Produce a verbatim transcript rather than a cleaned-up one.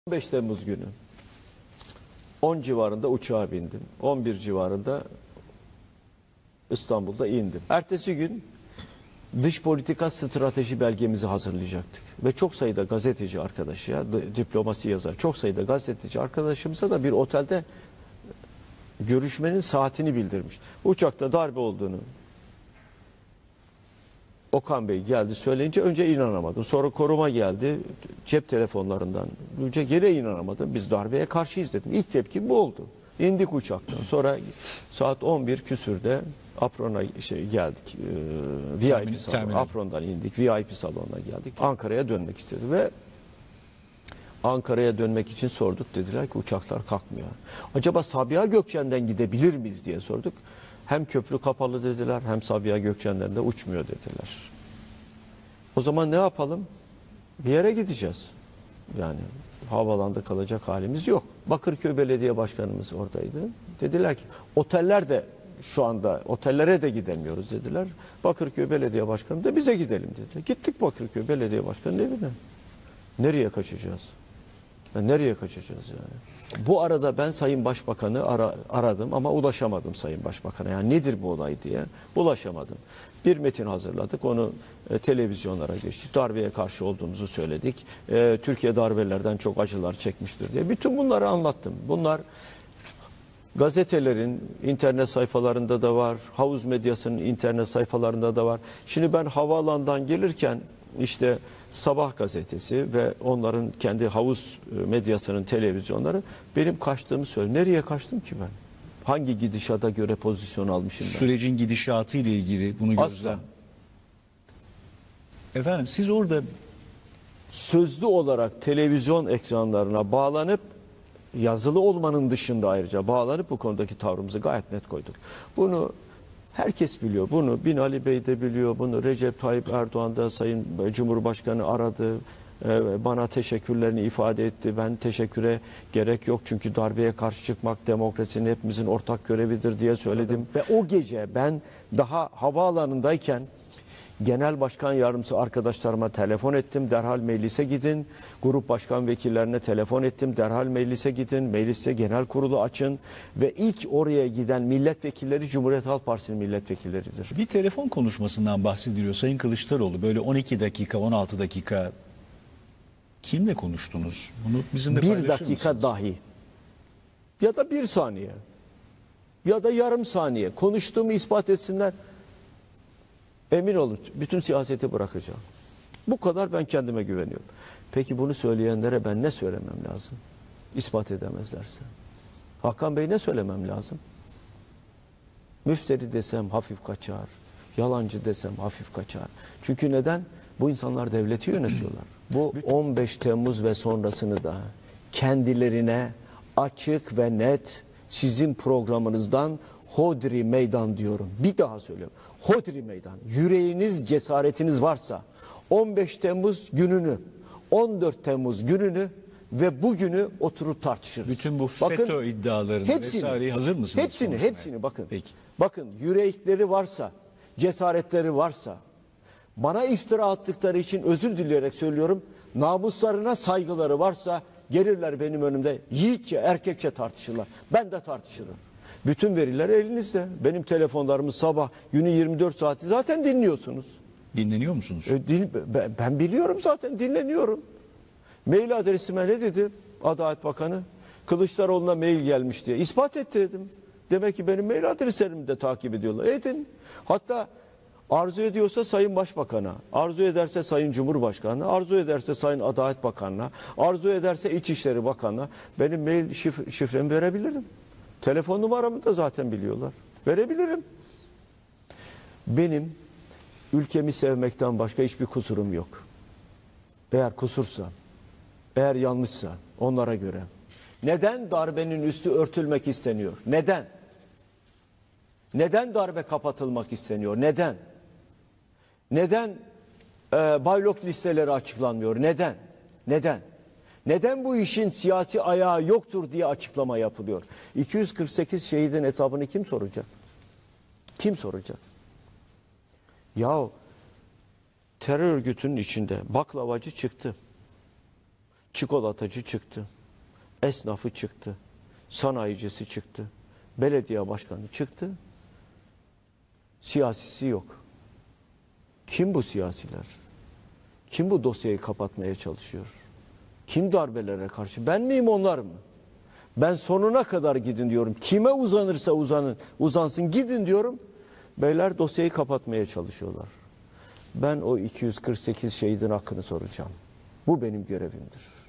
on beş Temmuz günü on civarında uçağa bindim. on bir civarında İstanbul'da indim. Ertesi gün dış politika strateji belgemizi hazırlayacaktık. Ve çok sayıda gazeteci arkadaşa, diplomasi yazar, çok sayıda gazeteci arkadaşımıza da bir otelde görüşmenin saatini bildirmişti. Uçakta darbe olduğunu Okan Bey geldi söyleyince önce inanamadım. Sonra koruma geldi cep telefonlarından. Önce gene inanamadım. Biz darbeye karşıyız dedim. İlk tepkim bu oldu. İndik uçaktan. Sonra saat on bir küsürde Apron'a işte geldik. Ee, V I P salonu. Apron'dan indik. V I P salonuna geldik. Ankara'ya dönmek istedi ve Ankara'ya dönmek için sorduk. Dediler ki uçaklar kalkmıyor. Acaba Sabiha Gökçen'den gidebilir miyiz diye sorduk. Hem köprü kapalı dediler, hem Sabiha Gökçen'den de uçmuyor dediler. O zaman ne yapalım? Bir yere gideceğiz. Yani havalanda kalacak halimiz yok. Bakırköy Belediye Başkanımız oradaydı. Dediler ki oteller de şu anda otellere de gidemiyoruz dediler. Bakırköy Belediye Başkanı da bize gidelim dedi. Gittik Bakırköy Belediye Başkanı'nın evine. Nereye kaçacağız? Ya nereye kaçacağız yani? Bu arada ben Sayın Başbakan'ı ara, aradım ama ulaşamadım Sayın Başbakan'a. Yani nedir bu olay diye ulaşamadım. Bir metin hazırladık, onu e, televizyonlara geçtik. Darbeye karşı olduğumuzu söyledik. E, Türkiye darbelerden çok acılar çekmiştir diye. Bütün bunları anlattım. Bunlar gazetelerin internet sayfalarında da var, havuz medyasının internet sayfalarında da var. Şimdi ben havaalanından gelirken işte Sabah gazetesi ve onların kendi havuz medyasının televizyonları benim kaçtığımı söylüyor. Nereye kaçtım ki ben? Hangi gidişata göre pozisyon almışım ben? Sürecin gidişatı ile ilgili bunu gözlem. Efendim siz orada sözlü olarak televizyon ekranlarına bağlanıp yazılı olmanın dışında ayrıca bağlanıp bu konudaki tavrımızı gayet net koyduk. Bunu herkes biliyor. Bunu Binali Bey de biliyor. Bunu Recep Tayyip Erdoğan da Sayın Cumhurbaşkanı aradı. Bana teşekkürlerini ifade etti. Ben teşekküre gerek yok. Çünkü darbeye karşı çıkmak demokrasinin hepimizin ortak görevidir diye söyledim. Ve o gece ben daha havaalanındayken Genel Başkan Yardımcısı arkadaşlarıma telefon ettim. Derhal meclise gidin. Grup başkan vekillerine telefon ettim. Derhal meclise gidin. Mecliste genel kurulu açın. Ve ilk oraya giden milletvekilleri Cumhuriyet Halk Partisi'nin milletvekilleridir. Bir telefon konuşmasından bahsediliyor Sayın Kılıçdaroğlu. Böyle on iki dakika, on altı dakika kimle konuştunuz? Bunu bizimle paylaşır mısınız? Bir dakika dahi. Ya da bir saniye. Ya da yarım saniye. Konuştuğumu ispat etsinler. Emin olun bütün siyaseti bırakacağım. Bu kadar ben kendime güveniyorum. Peki bunu söyleyenlere ben ne söylemem lazım? İspat edemezlerse. Hakan Bey ne söylemem lazım? Müfteri desem hafif kaçar. Yalancı desem hafif kaçar. Çünkü neden? Bu insanlar devleti yönetiyorlar. Bu on beş Temmuz ve sonrasını da kendilerine açık ve net sizin programınızdan Hodri meydan diyorum. Bir daha söylüyorum. Hodri meydan. Yüreğiniz, cesaretiniz varsa on beş Temmuz gününü, on dört Temmuz gününü ve bugünü oturup tartışırız. Bütün bu FETÖ bakın, iddialarını hepsini, vesaireyi hazır mısınız? Hepsini, konuşmaya? hepsini bakın. Peki. Bakın yürekleri varsa, cesaretleri varsa, bana iftira attıkları için özür dileyerek söylüyorum. Namuslarına saygıları varsa gelirler benim önümde yiğitçe, erkekçe tartışırlar. Ben de tartışırım. Bütün veriler elinizde. Benim telefonlarımı sabah günü yirmi dört saati zaten dinliyorsunuz. Dinleniyor musunuz? E, din, ben, ben biliyorum zaten dinleniyorum. Mail adresime ne dedi Adalet Bakanı? Kılıçdaroğlu'na mail gelmiş diye. İspat etti dedim. Demek ki benim mail adreslerimi de takip ediyorlar. Edin. Hatta arzu ediyorsa Sayın Başbakan'a, arzu ederse Sayın Cumhurbaşkanı'na, arzu ederse Sayın Adalet Bakanı'na, arzu ederse İçişleri Bakanı'na benim mail şif şifremi verebilirim. Telefon numaramı da zaten biliyorlar. Verebilirim. Benim ülkemi sevmekten başka hiçbir kusurum yok. Eğer kusursa, eğer yanlışsa onlara göre. Neden darbenin üstü örtülmek isteniyor? Neden? Neden darbe kapatılmak isteniyor? Neden? Neden e, baylok listeleri açıklanmıyor? Neden? Neden? Neden bu işin siyasi ayağı yoktur diye açıklama yapılıyor? iki yüz kırk sekiz şehidin hesabını kim soracak? Kim soracak? Yahu terör örgütünün içinde baklavacı çıktı. Çikolatacı çıktı. Esnafı çıktı. Sanayicisi çıktı. Belediye başkanı çıktı. Siyasisi yok. Kim bu siyasiler? Kim bu dosyayı kapatmaya çalışıyor? Kim darbelere karşı? Ben miyim, onlar mı? Ben sonuna kadar gidin diyorum. Kime uzanırsa uzanın, uzansın gidin diyorum. Beyler dosyayı kapatmaya çalışıyorlar. Ben o iki yüz kırk sekiz şehidin hakkını soracağım. Bu benim görevimdir.